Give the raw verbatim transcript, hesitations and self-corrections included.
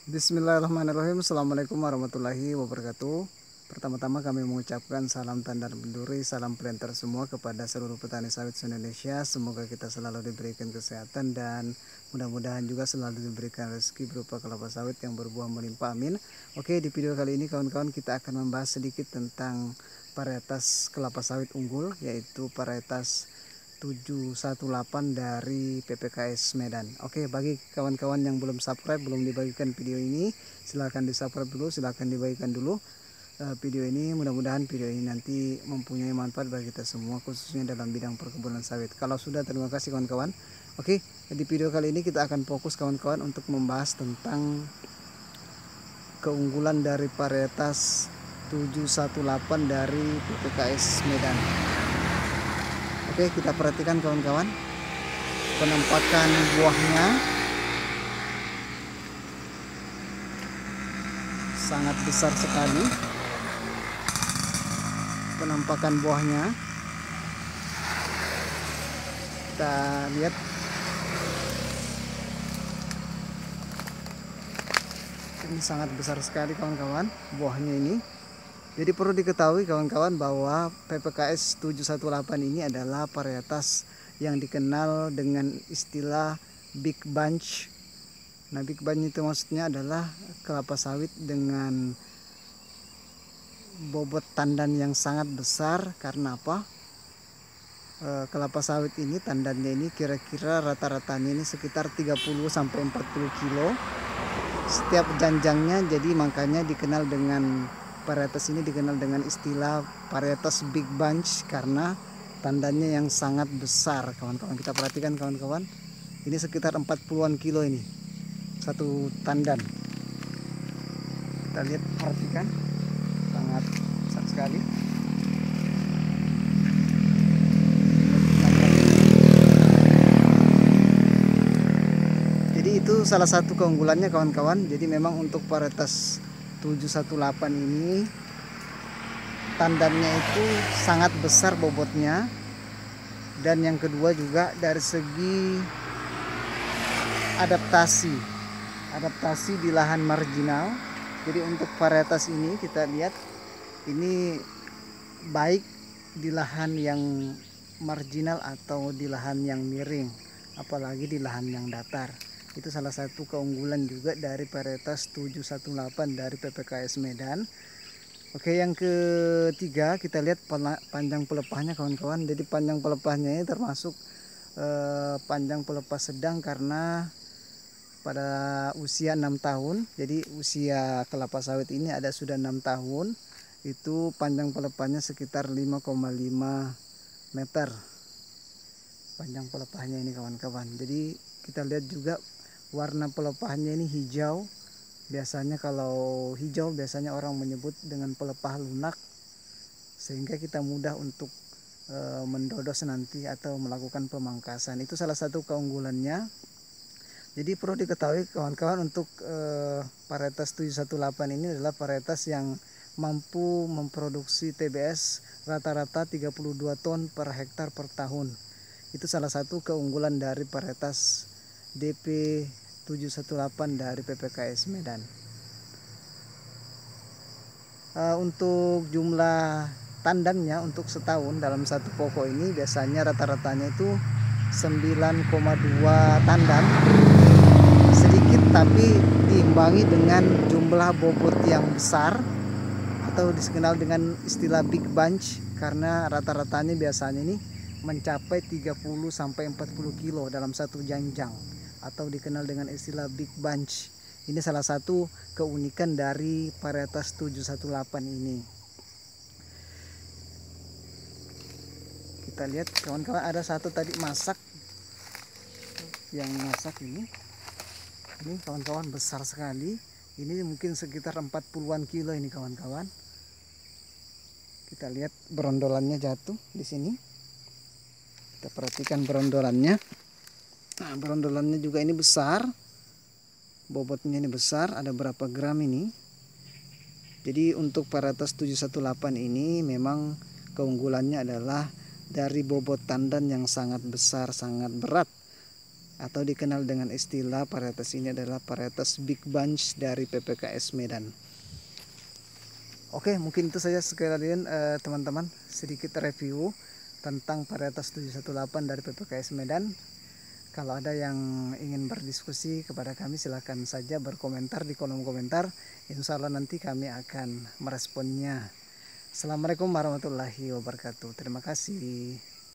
Bismillahirrahmanirrahim. Assalamualaikum warahmatullahi wabarakatuh. Pertama-tama kami mengucapkan salam tandar benduri, salam planter semua kepada seluruh petani sawit se-Indonesia. Semoga kita selalu diberikan kesehatan dan mudah-mudahan juga selalu diberikan rezeki berupa kelapa sawit yang berbuah melimpah, amin. Oke, di video kali ini kawan-kawan kita akan membahas sedikit tentang varietas kelapa sawit unggul, yaitu varietas tujuh satu delapan dari P P K S Medan. Oke, bagi kawan-kawan yang belum subscribe, belum dibagikan video ini, silahkan di subscribe dulu, silahkan dibagikan dulu uh, video ini. Mudah-mudahan video ini nanti mempunyai manfaat bagi kita semua, khususnya dalam bidang perkebunan sawit. Kalau sudah, terima kasih kawan-kawan. Oke, di video kali ini kita akan fokus kawan-kawan untuk membahas tentang keunggulan dari varietas tujuh satu delapan dari P P K S Medan. Oke, kita perhatikan kawan-kawan penampakan buahnya sangat besar sekali. Penampakan buahnya kita lihat ini sangat besar sekali kawan-kawan buahnya ini. Jadi perlu diketahui kawan-kawan bahwa P P K S tujuh satu delapan ini adalah varietas yang dikenal dengan istilah big bunch. Nah, big bunch itu maksudnya adalah kelapa sawit dengan bobot tandan yang sangat besar. Karena apa? E, kelapa sawit ini tandannya ini kira-kira rata-ratanya ini sekitar tiga puluh sampai empat puluh kilo setiap janjangnya. Jadi makanya dikenal dengan varietas ini dikenal dengan istilah varietas big bunch karena tandannya yang sangat besar kawan-kawan. Kita perhatikan kawan-kawan, ini sekitar empat puluhan kilo ini satu tandan. Kita lihat, perhatikan, sangat besar sekali. Jadi itu salah satu keunggulannya kawan-kawan. Jadi memang untuk varietas tujuh satu delapan ini tandannya itu sangat besar bobotnya, dan yang kedua juga dari segi adaptasi adaptasi di lahan marginal. Jadi untuk varietas ini kita lihat ini baik di lahan yang marginal atau di lahan yang miring, apalagi di lahan yang datar. Itu salah satu keunggulan juga dari varietas tujuh satu delapan dari P P K S Medan. Oke, yang ketiga kita lihat panjang pelepahnya kawan-kawan. Jadi panjang pelepahnya ini termasuk eh, panjang pelepah sedang karena pada usia enam tahun. Jadi usia kelapa sawit ini ada sudah enam tahun. Itu panjang pelepahnya sekitar lima koma lima meter. Panjang pelepahnya ini kawan-kawan. Jadi kita lihat juga warna pelepahnya ini hijau. Biasanya kalau hijau biasanya orang menyebut dengan pelepah lunak, sehingga kita mudah untuk e, mendodos nanti atau melakukan pemangkasan. Itu salah satu keunggulannya. Jadi perlu diketahui kawan-kawan untuk e, varietas tujuh satu delapan ini adalah varietas yang mampu memproduksi T B S rata-rata tiga puluh dua ton per hektar per tahun. Itu salah satu keunggulan dari varietas D P tujuh satu delapan dari P P K S Medan. Uh, untuk jumlah tandannya untuk setahun dalam satu pokok ini biasanya rata-ratanya itu sembilan koma dua tandan. Sedikit tapi diimbangi dengan jumlah bobot yang besar atau dikenal dengan istilah big bunch karena rata-ratanya biasanya ini mencapai tiga puluh sampai empat puluh kilo dalam satu janjang, atau dikenal dengan istilah big bunch. Ini salah satu keunikan dari varietas tujuh satu delapan ini. Kita lihat kawan-kawan, ada satu tadi masak. Yang masak ini. Ini kawan-kawan besar sekali. Ini mungkin sekitar empat puluhan kilo ini kawan-kawan. Kita lihat berondolannya jatuh di sini. Kita perhatikan berondolannya. Nah, berondolannya juga ini besar. Bobotnya ini besar, ada berapa gram ini. Jadi untuk varietas tujuh satu delapan ini memang keunggulannya adalah dari bobot tandan yang sangat besar, sangat berat. atau dikenal dengan istilah varietas ini adalah varietas Big Bunch dari P P K S Medan. Oke, mungkin itu saja sekalian eh, teman-teman, sedikit review tentang varietas tujuh satu delapan dari P P K S Medan. Kalau ada yang ingin berdiskusi kepada kami, silahkan saja berkomentar di kolom komentar. Insya Allah nanti kami akan meresponnya. Assalamualaikum warahmatullahi wabarakatuh. Terima kasih.